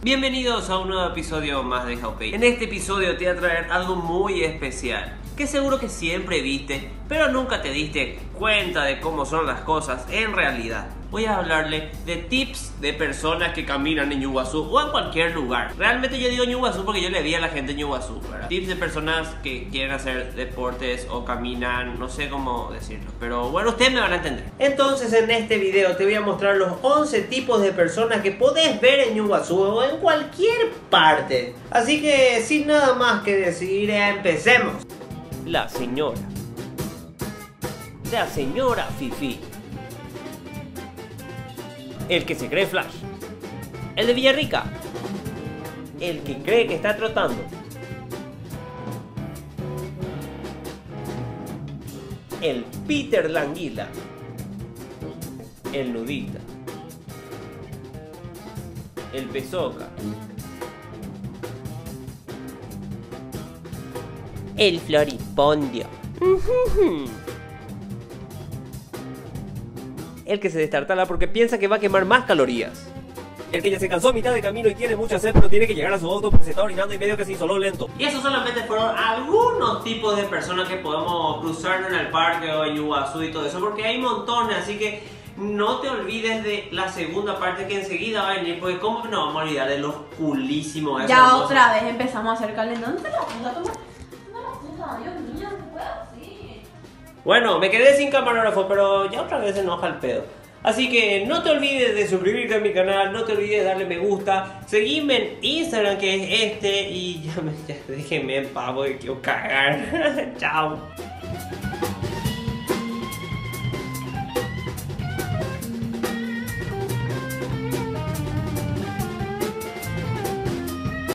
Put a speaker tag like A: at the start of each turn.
A: Bienvenidos a un nuevo episodio más de Howpay. En este episodio te voy a traer algo muy especial, que seguro que siempre viste, pero nunca te diste cuenta de cómo son las cosas en realidad. Voy a hablarle de tips de personas que caminan en Ñuguazú o en cualquier lugar. Realmente yo digo Ñuguazú porque yo le vi a la gente en Ñuguazú, ¿verdad? Tips de personas que quieren hacer deportes o caminan, no sé cómo decirlo, pero bueno, ustedes me van a entender. Entonces en este video te voy a mostrar los 11 tipos de personas que podés ver en Ñuguazú o en cualquier parte. Así que sin nada más que decir, empecemos. La señora Fifi. El que se cree Flash. El de Villarrica. El que cree que está trotando. El Peter Languila. El nudista. El pesoca. El floripondio. El que se destartala porque piensa que va a quemar más calorías. El que ya se cansó a mitad de camino y tiene mucha sed, pero tiene que llegar a su auto porque se está orinando y medio que se hizo lento. Y esos solamente fueron algunos tipos de personas que podemos cruzarnos en el parque o en Ñuguazú y todo eso, porque hay montones, así que no te olvides de la segunda parte que enseguida va a venir, porque cómo que nos vamos a olvidar de los culísimos.
B: Ya otra vez empezamos a hacer calentón. ¿Dónde te la puta? Toma. Dios mío, no se puede así.
A: Bueno, me quedé sin camarógrafo, pero ya otra vez se enoja el pedo. Así que no te olvides de suscribirte a mi canal, no te olvides de darle me gusta, seguime en Instagram que es este y ya déjenme en paz porque quiero cagar. Chao.